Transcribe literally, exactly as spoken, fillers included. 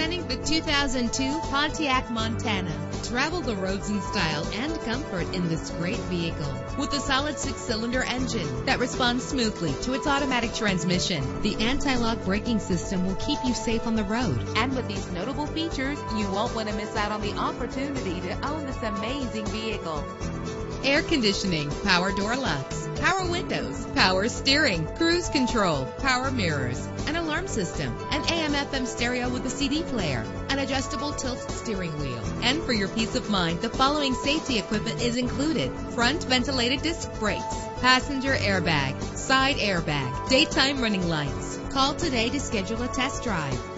Presenting the two thousand two Pontiac Montana. Travel the roads in style and comfort in this great vehicle. With a solid six-cylinder engine that responds smoothly to its automatic transmission, the anti-lock braking system will keep you safe on the road. And with these notable features, you won't want to miss out on the opportunity to own this amazing vehicle. Air conditioning, power door locks, power windows, power steering, cruise control, power mirrors, an alarm system, an A M F M stereo with a C D player, an adjustable tilt steering wheel. And for your peace of mind, the following safety equipment is included: front ventilated disc brakes, passenger airbag, side airbag, daytime running lights. Call today to schedule a test drive.